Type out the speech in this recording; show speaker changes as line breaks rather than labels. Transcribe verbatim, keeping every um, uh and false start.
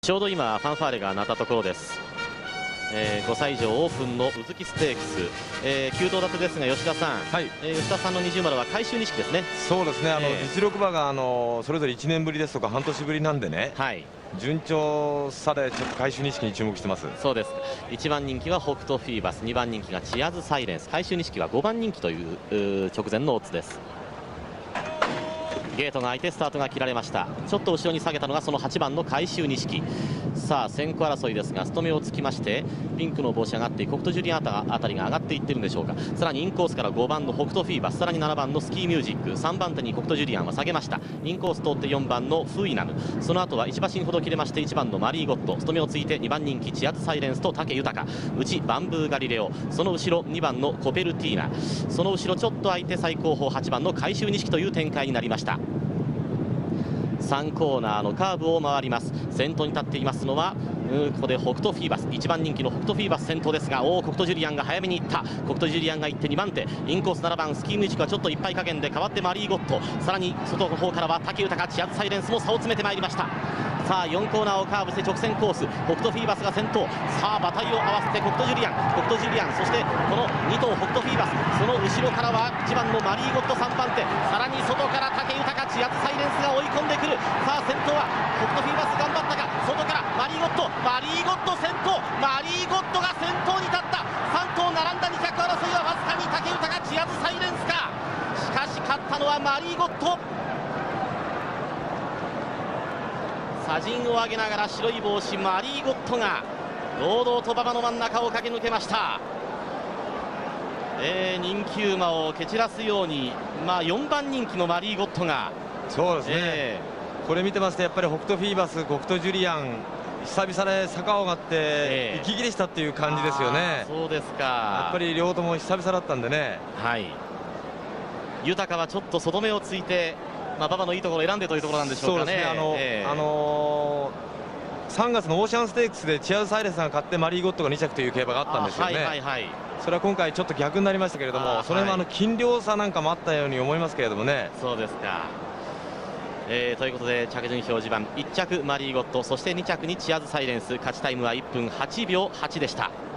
ちょうど今ファンファーレが鳴ったところです。えー、ごさい以上オープンのうずきステークス、えー、きゅう頭立てですが吉田さん、はい、えー、吉田さんの二重丸は回収錦ですね。
そうですね、あの、
えー、
実力馬があのそれぞれいちねんぶりですとか半年ぶりなんでね、はい、順調さでちょっと回収錦に注目してます。
そうです。いちばん人気は北斗フィーバス、にばん人気がチアズサイレンス、回収錦はごばん人気という直前のオッズです。ゲートが開いてスタートが切られました。ちょっと後ろに下げたのがそのはちばんの回収錦。さあ先行争いですが、ストメをつきましてピンクの帽子上がって北斗ジュリアンあたりが上がっていってるんでしょうか。さらにインコースからごばんの北斗フィーバス、さらにななばんのスキーミュージック、さんばん手に北斗ジュリアンは下げました。インコース通ってよんばんのフーイナム、その後はいち馬身ほど切れましていちばんのマリーゴッド、ストメをついてにばん人気チアズサイレンスと武豊、内バンブーガリレオ、その後ろにばんのコペルティーナ、その後ろちょっと空いて最後方はちばんの回収錦という展開になりました。さんコーナーのカーブを回ります。先頭に立っていますのはここで北斗フィーバス、いちばん人気の北斗フィーバス先頭ですが、おお北斗ジュリアンが早めにいった。北斗ジュリアンがいってにばん手、インコースななばんスキーミュージックはちょっといっぱい加減で代わってマリーゴッド、さらに外の方からは武豊、チアズサイレンスも差を詰めてまいりました。さあよんコーナーをカーブして直線コース、北斗フィーバスが先頭。さあ馬体を合わせて北斗ジュリアン、北斗ジュリアン、そしてこのに頭北斗フィーバス、その後ろからはいちばんのマリーゴッドさんばん手、さらに外から武豊、チアズサイレンスが追い込んでくる。さあ先頭は北斗フィーバス頑張ったが、外からマリーゴッド、マリーゴッド先頭、マリーゴッドが先頭に立った。さん頭並んだにひゃく争いはわずかに武豊、チアズサイレンスか。しかし勝ったのはマリーゴッド。砂陣を上げながら白い帽子マリーゴッドが堂々と馬場の真ん中を駆け抜けました。えー、人気馬を蹴散らすように、まあ、よんばん人気のマリーゴッドが、
そうですね、えー、これ見てますとやっぱり北斗フィーバス、北斗ジュリアン久々で坂を上がって息切れしたっていう感じですよね。
そうですか。
やっぱり両とも久々だったんでね。
はい、豊はちょっと外目をついて、まあ、馬場のいいところを選んでというところなんでしょうかね。
そうですね、あの、えーあのー、さんがつのオーシャンステークスでチアズサイレンスが勝ってマリーゴッドがに着という競馬があったんですよね。はいはいはい、それは今回ちょっと逆になりましたけれども、それもあの斤量差なんかもあったように思いますけれどもね。
そうですか。えー、ということで着順表示板、いっ着マリーゴッド、そしてに着にチアズサイレンス、勝ちタイムはいっぷんはちびょうはちでした。